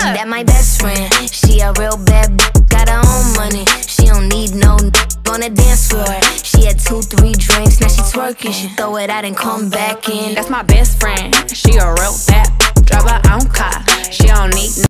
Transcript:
That my best friend, she a real bad bitch, got her own money. She don't need no on the dance floor. She had 2-3 drinks, now she twerking. She throw it out and come back in. That's my best friend, she a real bad bitch, drive her own car. She don't need